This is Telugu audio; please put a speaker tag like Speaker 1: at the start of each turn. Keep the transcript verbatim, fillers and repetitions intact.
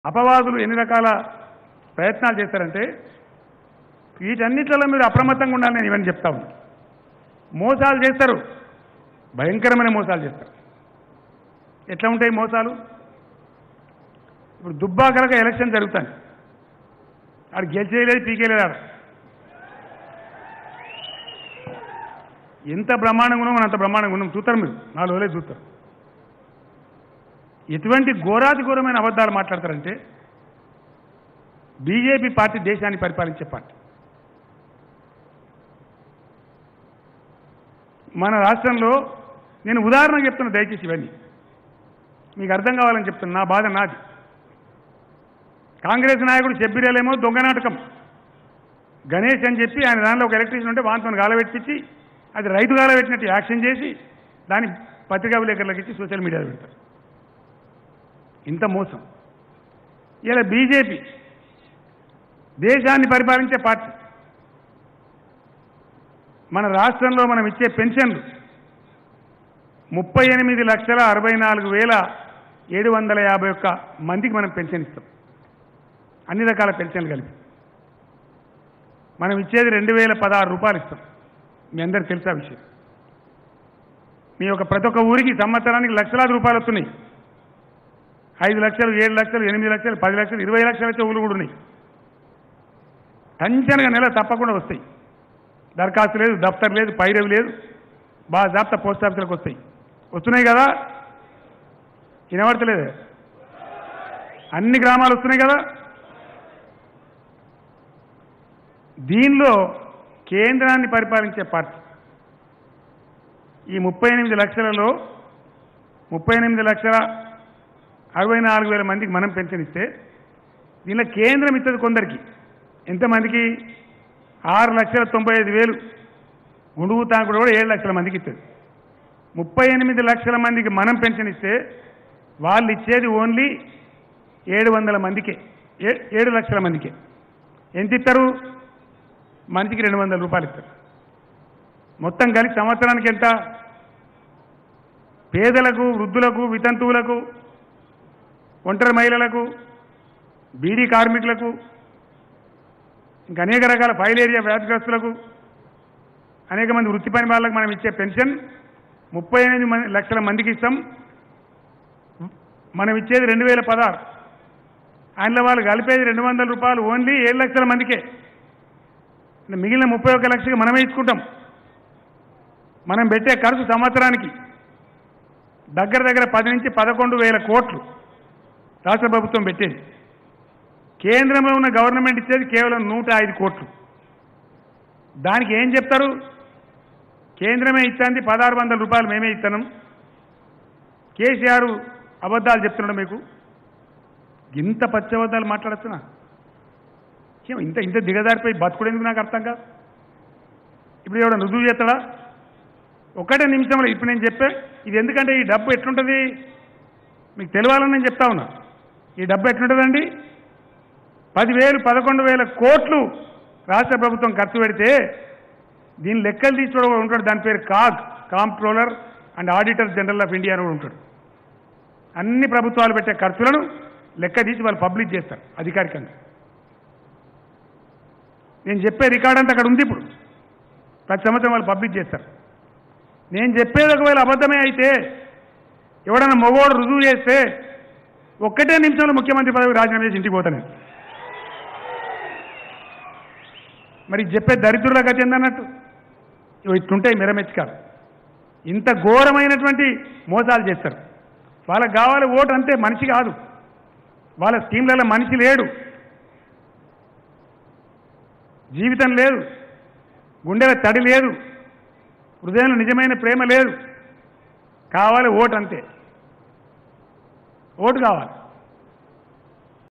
Speaker 1: అపవాదులు ఎన్ని రకాల ప్రయత్నాలు చేస్తారంటే వీటన్నిటిలో మీరు అప్రమత్తంగా ఉండాలని నేను ఇవన్నీ చెప్తా ఉన్నాను. మోసాలు చేస్తారు, భయంకరమైన మోసాలు చేస్తారు. ఎట్లా ఉంటాయి మోసాలు? ఇప్పుడు దుబ్బాకరక ఎలక్షన్ జరుగుతాయి, ఆడు గెలిచేయలేదు, పీకేలేదు. ఆడ ఎంత బ్రహ్మాండంగా ఉన్నాం, మనం అంత బ్రహ్మాండంగా ఉన్నాం. చూస్తారు మీరు, నాలుగు రోజులే చూస్తారు. ఎటువంటి ఘోరాతి ఘోరమైన అబద్ధాలు మాట్లాడతారంటే బీజేపీ పార్టీ దేశాన్ని పరిపాలించే పార్టీ. మన రాష్ట్రంలో నేను ఉదాహరణ చెప్తున్నా, దయచేసి ఇవన్నీ మీకు అర్థం కావాలని చెప్తున్నా. నా బాధ నాది. కాంగ్రెస్ నాయకుడు చెప్పిరేలేమో దొంగ నాటకం గణేష్ అని చెప్పి ఆయన దానిలో ఒక ఎలక్ట్రీషియన్ ఉంటే వాంతో గాలబెట్టించి అది రైతు గాలబెట్టినట్టు యాక్షన్ చేసి దాన్ని పత్రికా విలేకరులకు ఇచ్చి సోషల్ మీడియాలో పెడతారు. ఇంత మోసం. ఇలా బీజేపీ దేశాన్ని పరిపాలించే పార్టీ. మన రాష్ట్రంలో మనం ఇచ్చే పెన్షన్లు ముప్పై ఎనిమిది లక్షల అరవై నాలుగు వేల ఏడు వందల యాభై ఒక్క మందికి మనం పెన్షన్ ఇస్తాం. అన్ని రకాల పెన్షన్లు కలిపి మనం ఇచ్చేది రెండు వేల పదహారు రూపాయలు ఇస్తాం. మీ అందరికి తెలుసా విషయం? మీ యొక్క ప్రతి ఒక్క ఊరికి సంవత్సరానికి లక్షలాది రూపాయలు వస్తున్నాయి. ఐదు లక్షలు, ఏడు లక్షలు, ఎనిమిది లక్షలు, పది లక్షలు, ఇరవై లక్షలు అయితే ఊళ్ళు కూడా ఉన్నాయి. టెన్షన్గా నెల తప్పకుండా వస్తాయి. దరఖాస్తు లేదు, దఫ్తర్ లేదు, పైరవి లేదు, బాగా జాబ్తా పోస్ట్ ఆఫీసులకు వస్తాయి. వస్తున్నాయి కదా? వినబడతలేదు? అన్ని గ్రామాలు వస్తున్నాయి కదా? దీనిలో కేంద్రాన్ని పరిపాలించే పార్టీ ఈ ముప్పై ఎనిమిది లక్షలలో ముప్పై ఎనిమిది లక్షల అరవై నాలుగు వేల మందికి మనం పెన్షన్ ఇస్తే దీనిలో కేంద్రం ఇస్తుంది కొందరికి. ఎంతమందికి? ఆరు లక్షల తొంభై ఐదు వేలు గుండుగు తాంకుడు కూడా ఏడు లక్షల మందికి ఇస్తుంది. ముప్పై ఎనిమిది లక్షల మందికి మనం పెన్షన్ ఇస్తే వాళ్ళు ఇచ్చేది ఓన్లీ ఏడు వందల మందికే, ఏడు లక్షల మందికే. ఎంత ఇస్తారు? మనిషికి రెండు వందల రూపాయలు ఇస్తారు. మొత్తం కలిసి సంవత్సరానికి ఎంత? పేదలకు, వృద్ధులకు, వితంతువులకు, ఒంటరి మహిళలకు, బీడీ కార్మికులకు, ఇంకా అనేక రకాల ఫైల్ ఏరియా వ్యాధిగ్రస్తులకు, అనేక మంది వృత్తి పని వాళ్ళకు మనం ఇచ్చే పెన్షన్ ముప్పై ఎనిమిది మంది లక్షల మందికి ఇస్తాం. మనం ఇచ్చేది రెండు వేల పదహారు. ఆయనలో వాళ్ళు కలిపేది రెండు వందల రూపాయలు ఓన్లీ ఏడు లక్షల మందికే. మిగిలిన ముప్పై ఒక్క లక్షకి మనమే ఇచ్చుకుంటాం. మనం పెట్టే ఖర్చు సంవత్సరానికి దగ్గర దగ్గర పది నుంచి పదకొండు వేల కోట్లు రాష్ట్ర ప్రభుత్వం పెట్టేది. కేంద్రంలో ఉన్న గవర్నమెంట్ ఇచ్చేది కేవలం నూట ఐదు కోట్లు. దానికి ఏం చెప్తారు? కేంద్రమే ఇచ్చింది పదహారు వందల రూపాయలు మేమే ఇస్తున్నాం. కేసీఆర్ అబద్ధాలు చెప్తున్నాడు. మీకు ఇంత పచ్చి అబద్ధాలు మాట్లాడుతున్నా ఇంత ఇంత దిగజారిపోయి బతుకుడేందుకు నాకు అర్థం కాదు. ఇప్పుడు ఎవడ రుజువు చేస్తాడా? ఒకటే నిమిషంలో ఇప్పుడు నేను చెప్పే ఇది. ఎందుకంటే ఈ డబ్బు ఎట్లుంటుంది మీకు తెలియాలని నేను చెప్తా ఉన్నా. ఈ డబ్బు ఎట్లుంటుందండి? పదివేలు పదకొండు వేల కోట్లు రాష్ట్ర ప్రభుత్వం ఖర్చు పెడితే దీని లెక్కలు తీసుకోవడం ఉంటాడు. దాని పేరు CAG, comptroller and auditor general of India అని కూడా ఉంటాడు. అన్ని ప్రభుత్వాలు పెట్టే ఖర్చులను లెక్క తీసి వాళ్ళు పబ్లిష్ చేస్తారు అధికారికంగా. నేను చెప్పే రికార్డ్ అంతా అక్కడ ఉంది. ఇప్పుడు ప్రతి సంవత్సరం వాళ్ళు పబ్లిష్ చేస్తారు. నేను చెప్పేది ఒకవేళ అబద్ధమే అయితే ఎవడన్నా మగవాడు రుజువు చేస్తే ఒక్కటే నిమిషంలో ముఖ్యమంత్రి పదవి రాజీనామా చేసి ఇంటికి పోతాను. మరి చెప్పే దరిద్రుల గతి ఏందన్నట్టు ఇట్లుంటాయి మిరమెచ్చకాలు. ఇంత ఘోరమైనటువంటి మోసాలు చేస్తారు. వాళ్ళకి కావాలి ఓటు, అంతే. మనిషి కాదు. వాళ్ళ స్కీమ్లలో మనిషి లేడు, జీవితం లేదు, గుండెల తడి లేదు, హృదయంలో నిజమైన ప్రేమ లేదు. కావాలి ఓటు, అంతే. ఓటు కావాలి.